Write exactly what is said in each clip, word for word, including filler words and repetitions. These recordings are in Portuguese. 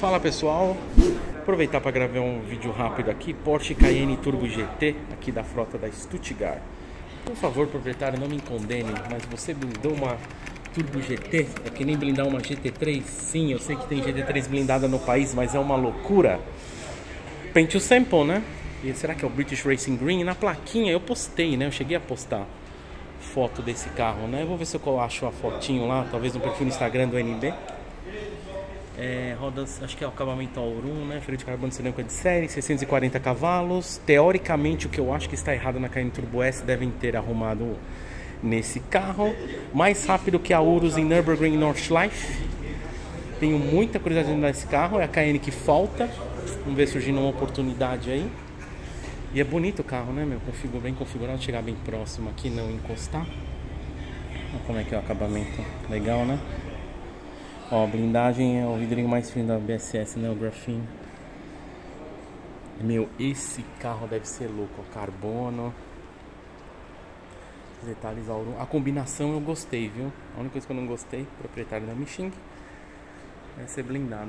Fala pessoal, aproveitar para gravar um vídeo rápido aqui. Porsche Cayenne Turbo G T aqui da frota da Stuttgart. Por favor, proprietário, não me condene, mas você blindou uma Turbo G T, é que nem blindar uma G T três. Sim, eu sei que tem G T três blindada no país, mas é uma loucura. Paint to Sample, né? E será que é o British Racing Green? Na plaquinha eu postei, né? Eu cheguei a postar foto desse carro, né? Eu vou ver se eu acho a fotinho lá, talvez no perfil no Instagram do N B. É, rodas, acho que é o acabamento Aurum, né? Freio de carbono cerâmica de série, seiscentos e quarenta cavalos. Teoricamente, o que eu acho que está errado na Cayenne Turbo S devem ter arrumado nesse carro. Mais rápido que a Urus em Nürburgring Nordschleife. Tenho muita curiosidade nesse carro. É a Cayenne que falta. Vamos ver surgindo uma oportunidade aí. E é bonito o carro, né, meu? Configura, bem configurado, chegar bem próximo aqui, não encostar. Olha como é que é o acabamento. Legal, né? Ó, blindagem é o vidrinho mais fino da B S S, né? O grafeno. Meu, esse carro deve ser louco. Ó, carbono. Detalhes Aurum. A combinação eu gostei, viu? A única coisa que eu não gostei, proprietário da Michelin, vai ser blindado.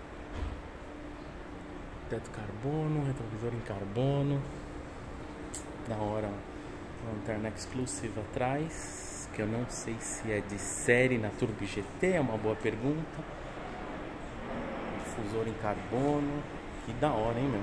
Teto carbono, retrovisor em carbono. Da hora. Lanterna exclusiva atrás, que eu não sei se é de série na Turbo G T, é uma boa pergunta. Difusor em carbono. Que da hora, hein, meu?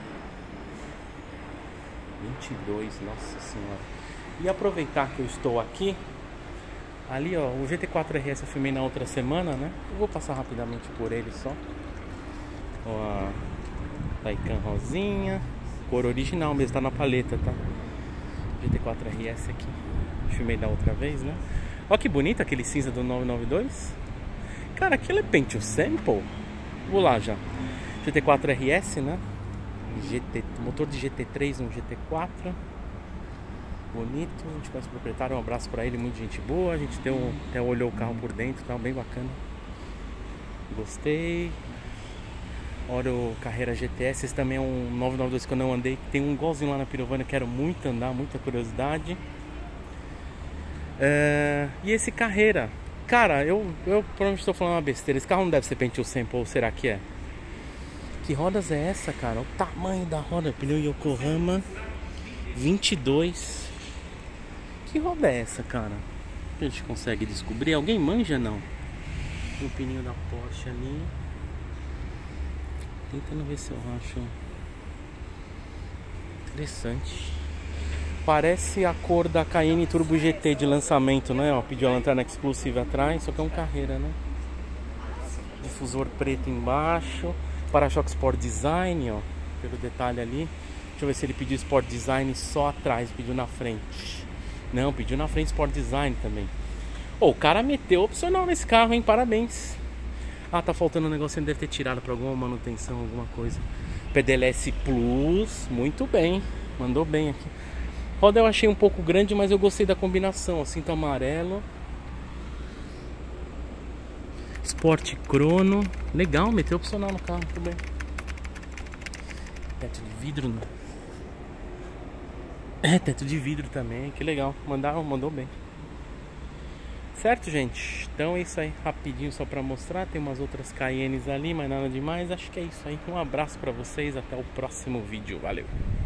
vinte e dois, nossa senhora. E aproveitar que eu estou aqui. Ali, ó, o G T quatro R S eu filmei na outra semana, né? Eu vou passar rapidamente por ele só. Ó, a Taycan rosinha. Cor original mesmo, tá na paleta, tá? G T quatro R S aqui. Filmei da outra vez, né? Olha que bonito aquele cinza do novecentos e noventa e dois. Cara, aquilo é Paint to Sample. Vou lá já. G T quatro R S, né? G T, motor de G T três, um G T quatro. Bonito, a gente conhece o proprietário, um abraço pra ele, muita gente boa. A gente deu, até olhou o carro por dentro, tá bem bacana. Gostei. Olha o Carrera G T S, esse também é um novecentos e noventa e dois que eu não andei. Tem um igualzinho lá na Pirovânia, quero muito andar, muita curiosidade. É, e esse Carrera, cara, eu, eu provavelmente estou falando uma besteira. Esse carro não deve ser Paint to Sample, ou será que é? Que rodas é essa, cara? O tamanho da roda, pneu Yokohama vinte e dois. Que roda é essa, cara? A gente consegue descobrir? Alguém manja, não? O pneu da Porsche ali. Tentando ver se eu acho interessante. Parece a cor da Cayenne Turbo G T de lançamento, né? Ó, pediu a lanterna exclusiva atrás, só que é um Carrera, né? Difusor preto embaixo. Para-choque Sport Design, ó, pelo detalhe ali. Deixa eu ver se ele pediu Sport Design só atrás, pediu na frente. Não, pediu na frente Sport Design também. Oh, o cara meteu opcional nesse carro, hein? Parabéns. Ah, tá faltando um negócio, ele deve ter tirado para alguma manutenção, alguma coisa. P D L S Plus, muito bem. Mandou bem aqui. Roda eu achei um pouco grande, mas eu gostei da combinação. Cinto amarelo. Sport Crono. Legal, meteu opcional no carro, tudo bem. Teto de vidro, né? É, teto de vidro também, que legal. Mandaram, mandou bem. Certo, gente? Então é isso aí, rapidinho só pra mostrar. Tem umas outras Cayennes ali, mas nada demais. Acho que é isso aí. Um abraço pra vocês, até o próximo vídeo. Valeu!